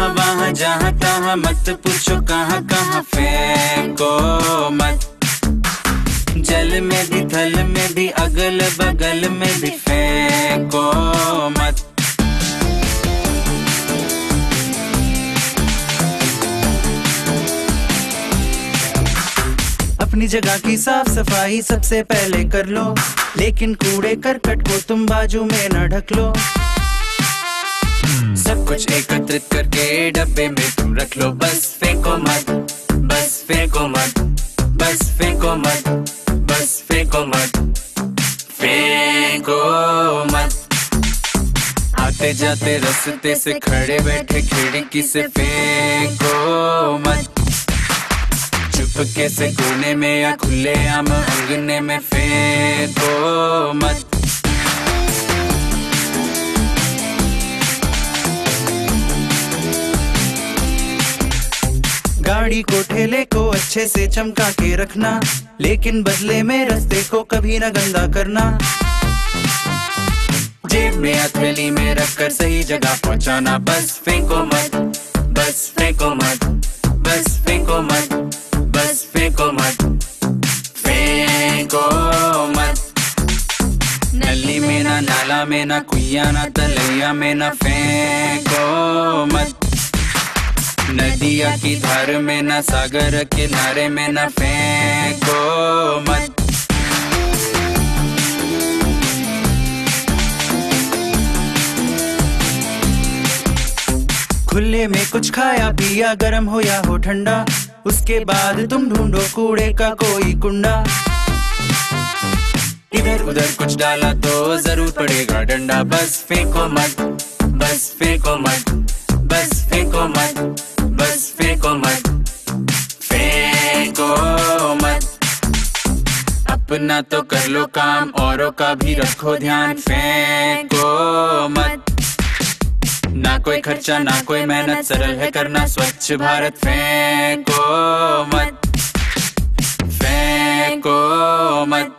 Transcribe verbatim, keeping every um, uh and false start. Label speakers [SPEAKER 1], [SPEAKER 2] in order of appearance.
[SPEAKER 1] यहाँ वहाँ जहाँ तहाँ मत पूछो कहाँ कहाँ फेंको मत। जल में भी थल में भी अगल बगल में भी फेंको मत। अपनी जगह की साफ सफाई सबसे पहले कर लो, लेकिन कूड़े करकट को तुम बाजू में न ढक लो। सब कुछ एकत्रित करके डब्बे में तुम रख लो, बस फेंको मत, बस फेंको मत, बस फेंको मत, बस फेंको मत, फेंको मत। आते जाते रास्ते से खड़े बैठे खिड़की से फेंको मत। चुपके से कोने में या खुले आम अंगने में फेंको मत। गाड़ी को ठेले को अच्छे से चमका के रखना, लेकिन बदले में रास्ते को कभी न गंदा करना। जेब में या थैली में रखकर सही जगह पहुंचाना, बस फेंको मत, बस फेंको मत, बस फेंको मत, बस फेंको मत, फेंको मत। नली में ना नाला में ना कुइया ना तलैया में ना फेंको मत। नदिया की धार में ना सागर किनारे में ना फेंको मत। खुले में कुछ खाया पिया गर्म हो या हो ठंडा, उसके बाद तुम ढूंढो कूड़े का कोई कुंडा। इधर उधर कुछ डाला तो जरूर पड़ेगा डंडा, बस फेंको मत, बस फेंको मत, बस फेंको मत, बस फेंको मत, फेंको मत। अपना तो कर लो काम, औरों का भी रखो ध्यान, फेंको मत। ना कोई खर्चा ना कोई मेहनत, सरल है करना स्वच्छ भारत, फेंको मत, फेंको मत।